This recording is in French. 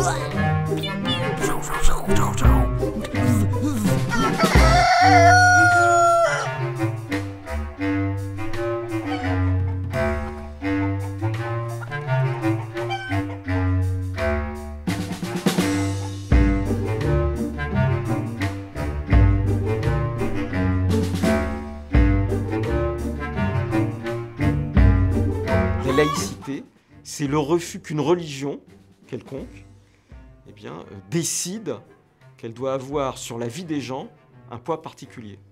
La laïcité, c'est le refus qu'une religion quelconque décide qu'elle doit avoir sur la vie des gens un poids particulier.